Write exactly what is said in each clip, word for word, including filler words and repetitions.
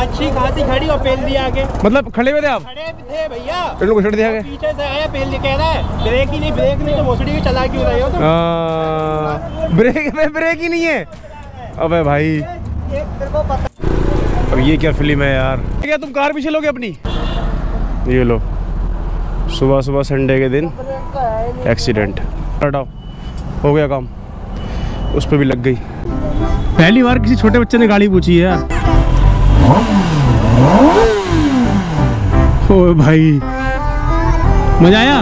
अच्छी खासी खड़ी और पेल दिया आगे। मतलब खड़े हुए थे आप? खड़े थे भैया, इन लोग को छोड़ दिया गया। पीछे से आया पेल दिया, कह रहा है ब्रेक ही नहीं, ब्रेक नहीं तो भोसड़ी भी चला क्यों रहे हो तुम? ब्रेक में ब्रेक ही नहीं है। अबे भाई अब ये क्या फिल्म है यार। क्या तुम कार पीछे लोगे अपनी? ये लो, सुबह सुबह संडे के दिन एक्सीडेंट, हटाओ, हो गया काम। उस पर भी लग गई। पहली बार किसी छोटे बच्चे ने गाड़ी पूछी है यार। ओ भाई मजा आया।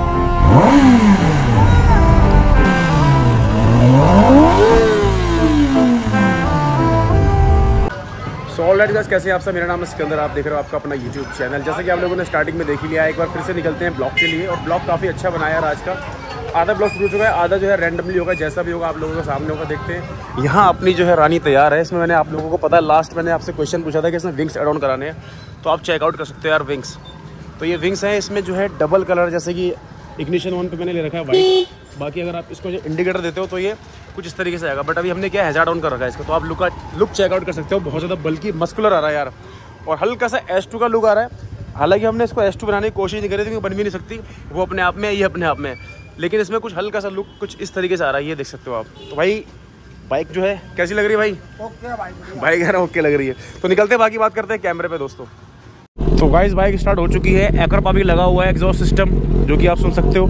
सो ऑलराइट गाइस, कैसे हैं आप सब? मेरा नाम है सिकंदर, आप देख रहे हो आपका अपना यूट्यूब चैनल। जैसा कि आप लोगों ने स्टार्टिंग में देख ही लिया है, एक बार फिर से निकलते हैं ब्लॉग के लिए। और ब्लॉग काफ़ी अच्छा बनाया यार आज का। आधा ब्लॉग शुरू हो चुका है, आधा जो है रैंडमली होगा, जैसा भी होगा आप लोगों के सामने होगा। देखते हैं। यहाँ अपनी जो है रानी तैयार है। इसमें मैंने आप लोगों को पता है, लास्ट मैंने आपसे क्वेश्चन पूछा था कि इसमें विंग्स एड ऑन कराने हैं, तो आप चेकआउट कर सकते हो यार विंग्स। तो ये विंग्स हैं, इसमें जो है डबल कलर, जैसे कि इग्निशन वन पे मैंने ले रखा है वाइट। बाकी अगर आप इसको जो इंडिकेटर देते हो तो ये कुछ इस तरीके से आएगा। बट अभी हमने क्या हैजार्ड ऑन कर रखा है इसको, तो आप लुक लुक चेकआउट कर सकते हो। बहुत ज़्यादा बल्कि मस्कुलर आ रहा है यार, और हल्का सा एस टू का लुक आ रहा है। हालांकि हमने इसको एस टू बनाने की कोशिश नहीं करी थी, बन भी नहीं सकती, वो अपने आप में, ये अपने आप में। लेकिन इसमें कुछ हल्का सा लुक कुछ इस तरीके से आ रहा है, ये देख सकते हो आप। तो भाई बाइक जो है कैसी लग रही है भाई? ओके भाई, बाइक है ना, ओके लग रही है। तो निकलते हैं, बाकी बात करते हैं कैमरे पे दोस्तों। तो गाइस बाइक स्टार्ट हो चुकी है। एक्रोपा भी लगा हुआ है, एग्जॉस्ट सिस्टम, जो कि आप सुन सकते हो।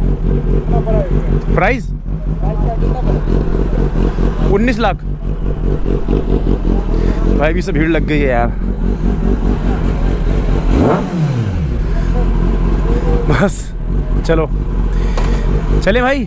प्राइस उन्नीस लाख। भाई भी से भीड़ लग गई है यार। बस चलो चले भाई।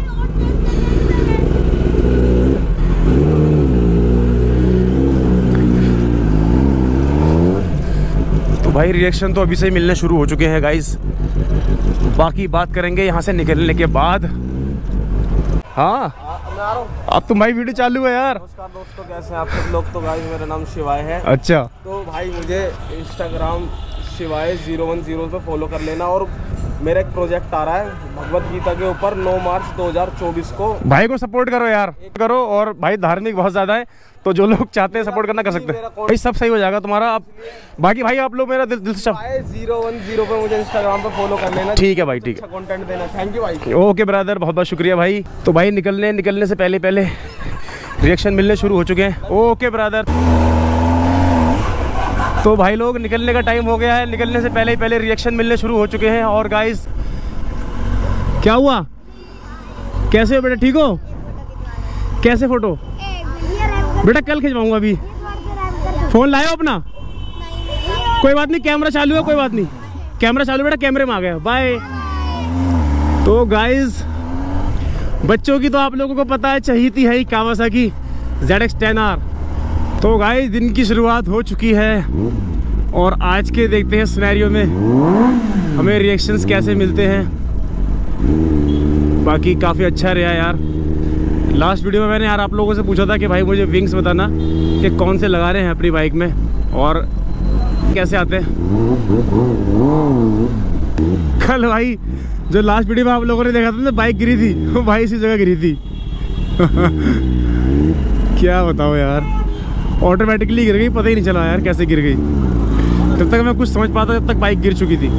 तो भाई रिएक्शन तो अभी से ही मिलने शुरू हो चुके हैं गाइस। बाकी बात करेंगे यहाँ से निकलने के बाद। हाँ अब तो भाई वीडियो चालू है यार। नमस्कार दोस्तों, कैसे हैं आप सब लोग? तो गाइस मेरा नाम शिवाय है। अच्छा, तो भाई मुझे Instagram Shivay zero one zero पे फॉलो कर लेना। और मेरा एक प्रोजेक्ट आ रहा है भगवत गीता के ऊपर, नौ मार्च दो हज़ार चौबीस को। भाई को सपोर्ट करो यार, करो। और भाई धार्मिक बहुत ज्यादा है, तो जो लोग चाहते हैं सपोर्ट करना कर सकते हैं भाई। सब सही हो जाएगा तुम्हारा। आप बाकी भाई आप लोग मेरा दिल, दिल से जीरो वन जीरो पे मुझे इंस्टाग्राम पे फॉलो कर लेना। ठीक है भाई, ठीक है, कंटेंट देना। थैंक यू भाई। ओके ब्रदर, बहुत बहुत शुक्रिया भाई। तो भाई निकलने निकलने से पहले पहले रिएक्शन मिलने शुरू हो चुके हैं। Okay brother. तो भाई लोग निकलने का टाइम हो गया है। निकलने से पहले ही पहले रिएक्शन मिलने शुरू हो चुके हैं। और गाइस क्या हुआ? कैसे हो बेटा? ठीक हो? कैसे फोटो? बेटा कल खिंचवाऊंगा, अभी फोन लाया अपना? कोई बात नहीं, कैमरा चालू है, कोई बात नहीं, कैमरा चालू बेटा, कैमरे में आ गया। बाय। तो गाइस बच्चों की तो आप लोगों को पता है चहीती है ही Kawasaki Z X ten R. तो गाइस दिन की शुरुआत हो चुकी है और आज के देखते हैं सिनेरियो में हमें रिएक्शंस कैसे मिलते हैं। बाकी काफ़ी अच्छा रहा यार। लास्ट वीडियो में मैंने यार आप लोगों से पूछा था कि भाई मुझे विंग्स बताना कि कौन से लगा रहे हैं अपनी बाइक में और कैसे आते हैं। कल भाई जो लास्ट वीडियो में आप लोगों ने देखा था ना, बाइक गिरी थी, वो भाई इसी जगह गिरी थी। क्या बताओ यार, ऑटोमेटिकली गिर गई, पता ही नहीं चला यार कैसे गिर गई। जब तक मैं कुछ समझ पाता तब तक बाइक गिर चुकी थी।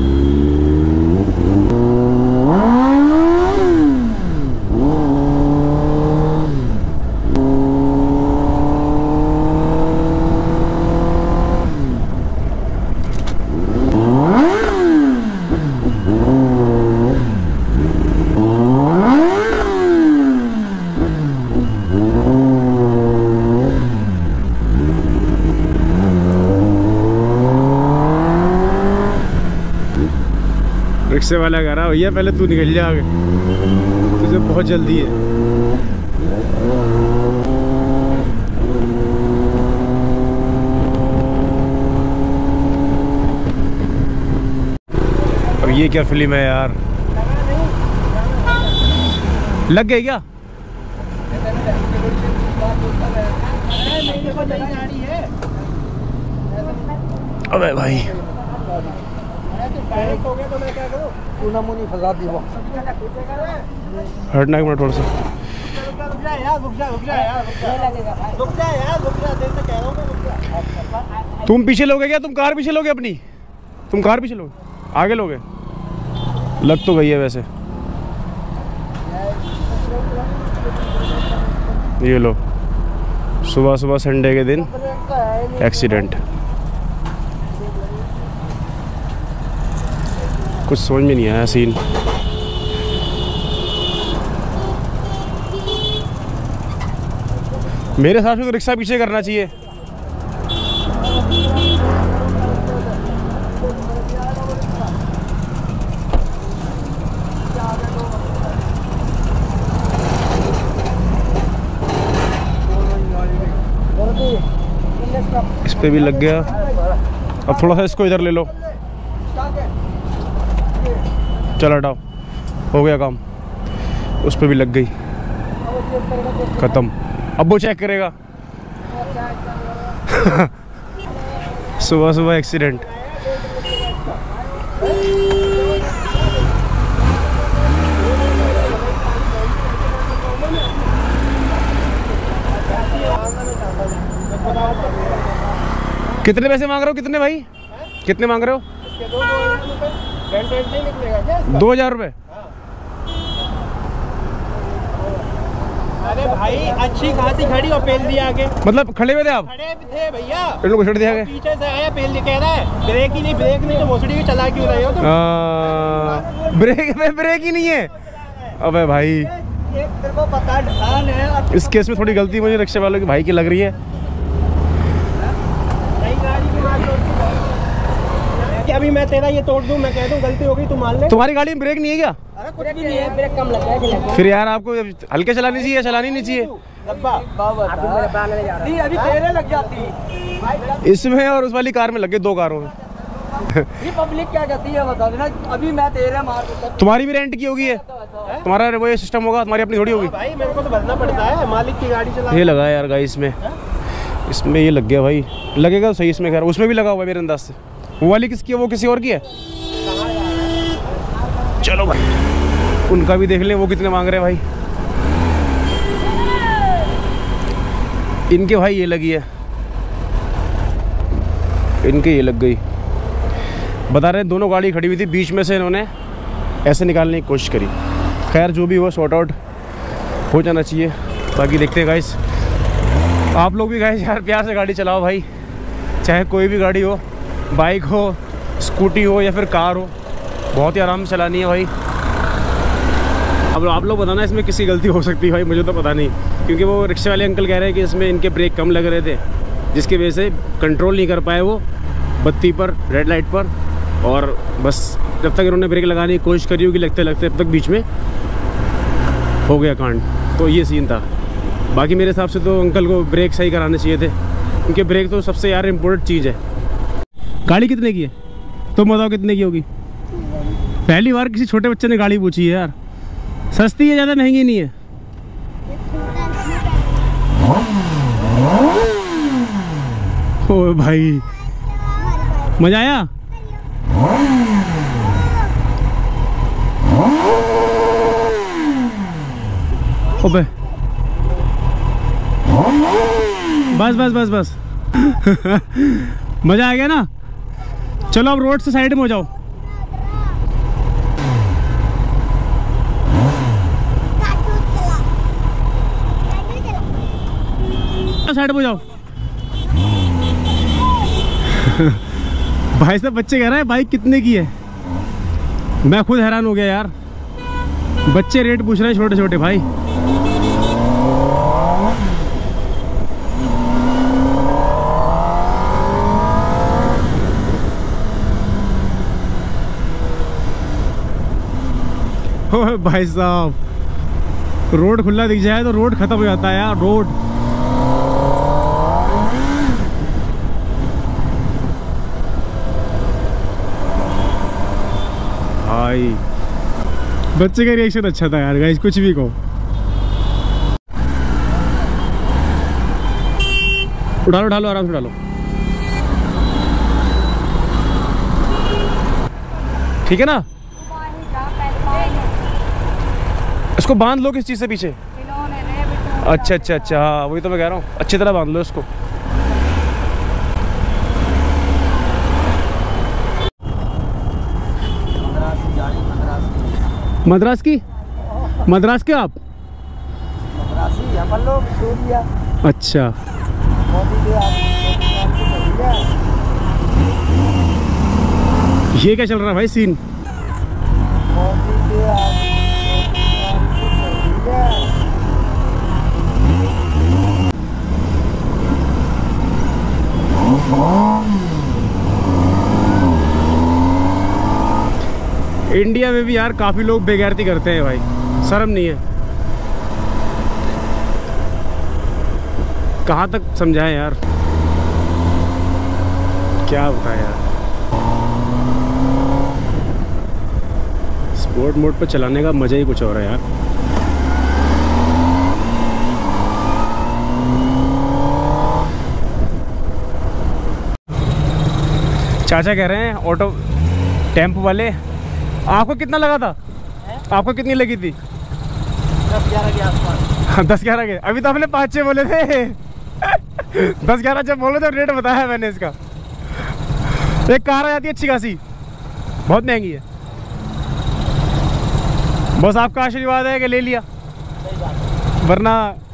रिक्शे वाला कह रहा भैया पहले तू निकल जा आगे, तुझे बहुत जल्दी है। अब ये क्या फिल्म है यार? लग गई क्या? अबे भाई हटना एक मिनट थोड़ा सा। रुक जा यार, रुक जा, रुक जा यार, रुक जा, रुक जा यार, रुक जा, देर से कह रहा हूँ मैं, रुक जा। तुम पीछे लोगे क्या? तुम कार पीछे लोगे अपनी? तुम कार पीछे लोगे, आगे लोगे? लग तो गई है वैसे। ये लो, सुबह सुबह संडे के दिन एक्सीडेंट। कुछ समझ में नहीं आया सीन। मेरे हिसाब से तो रिक्शा पीछे करना चाहिए। इस पे भी लग गया। अब थोड़ा सा इसको इधर ले लो। चलो हटाओ, हो गया काम। उस पे भी लग गई, खत्म। अब वो चेक करेगा। सुबह सुबह एक्सीडेंट। कितने पैसे मांग रहे हो? कितने भाई, कितने मांग रहे हो? दो हजार रुपये। अरे भाई अच्छी खासी खड़ी और पेल दिया आगे। मतलब खड़े हुए थे आप? खड़े थे भैया, इनको छोड़ दिया आगे। पीछे से आया पेल कह रहा है ब्रेक ही नहीं, ब्रेक नहीं तो भोसड़ी भी चला क्यों रहे हो तुम? ब्रेक में ब्रेक ही नहीं है। अबे भाई तेरे को पता है, इस केस में थोड़ी गलती मुझे रिक्शे वालों की भाई की लग रही है। कि अभी मैं तेरा ये तोड़ दूं, मैं कह दूं गलती हो गई तू मान ले। तुम्हारी गाड़ी में ब्रेक नहीं है क्या? अरे कुछ भी नहीं है, ब्रेक कम लग रहा है। फिर यार आपको हल्के चलानी चाहिए, चलानी नहीं चाहिए। नहीं अभी तेरे लग जाती इसमें और उस वाली कार में लगे, दो कारों में। ये पब्लिक क्या कहती है बता देना। अभी मैं तेरे मार दूंगा। तुम्हारी भी रेंट की होगी है? तुम्हारा वो ये सिस्टम होगा, तुम्हारी अपनी थोड़ी होगी। भाई मेरे को तो भरना पड़ता है, मालिक की गाड़ी चला। ये लगा यार गाइस इसमें, इसमें ये लग गया भाई। लगेगा तो सही इसमें, खैर उसमें भी लगा हुआ है मेरे अंदाज से। वो वाली किसकी है? वो किसी और की है। चलो भाई उनका भी देख लें, वो कितने मांग रहे हैं भाई। इनके भाई ये लगी है, इनके ये लग गई। बता रहे हैं दोनों गाड़ी खड़ी हुई थी, बीच में से इन्होंने ऐसे निकालने की कोशिश करी। खैर जो भी हुआ सॉर्ट आउट हो जाना चाहिए। बाकी देखते हैं गाइस, आप लोग भी गाइस यार प्यार से गाड़ी चलाओ भाई, चाहे कोई भी गाड़ी हो, बाइक हो, स्कूटी हो या फिर कार हो, बहुत ही आराम से चलानी है भाई। अब आप लोग बताना इसमें किसकी गलती हो सकती है भाई, मुझे तो पता नहीं। क्योंकि वो रिक्शे वाले अंकल कह रहे हैं कि इसमें इनके ब्रेक कम लग रहे थे, जिसकी वजह से कंट्रोल नहीं कर पाए वो बत्ती पर, रेड लाइट पर। और बस जब तक इन्होंने ब्रेक लगाने की कोशिश करी होगी लगते लगते अब तक बीच में हो गया कांड। तो ये सीन था। बाकी मेरे हिसाब से तो अंकल को ब्रेक सही कराने चाहिए थे, क्योंकि ब्रेक तो सबसे यार इम्पोर्टेंट चीज़ है। गाड़ी कितने की है? तुम बताओ कितने की होगी? पहली बार किसी छोटे बच्चे ने गाड़ी पूछी है यार। सस्ती है, ज़्यादा महंगी नहीं है। ओ भाई मजा आया? ओबे बस बस बस बस मजा आ गया ना? चलो अब रोड से साइड में हो जाओ। साइड में हो जाओ। भाई साहब बच्चे कह रहे हैं बाइक कितने की है। मैं खुद हैरान हो गया यार, बच्चे रेट पूछ रहे हैं छोटे छोटे भाई। ओ भाई साहब, रोड खुला दिख जाए तो रोड खत्म हो जाता है यार। रोड भाई, बच्चे का रिएक्शन अच्छा था यार गाइस, कुछ भी कहो। उठा लो उठा लो आराम से उठा लो। ठीक है ना? इसको बांध लो किस चीज़ से पीछे। अच्छा अच्छा अच्छा, हाँ वही तो मैं कह रहा हूँ, अच्छी तरह बांध लो इसको। मद्रास की? मद्रास के आप? मद्रासी अपन लोग सूर्या। अच्छा। ये क्या चल रहा है भाई सीन? इंडिया में भी यार काफी लोग बेगैरती करते हैं भाई, शर्म नहीं है। कहाँ तक समझाएं यार, क्या बताएं यार। स्पोर्ट मोड पे चलाने का मजा ही कुछ और है यार। चाचा कह रहे हैं ऑटो टेम्पो वाले, आपको कितना लगा था? है? आपको कितनी लगी थी? दस ग्यारह के आसपास। दस ग्यारह के? अभी तो आपने पाँच छः बोले थे। दस ग्यारह जब बोले तो रेट बताया मैंने इसका। एक कार आ जाती है अच्छी खासी, बहुत महंगी है। बस आपका आशीर्वाद है कि ले लिया, वरना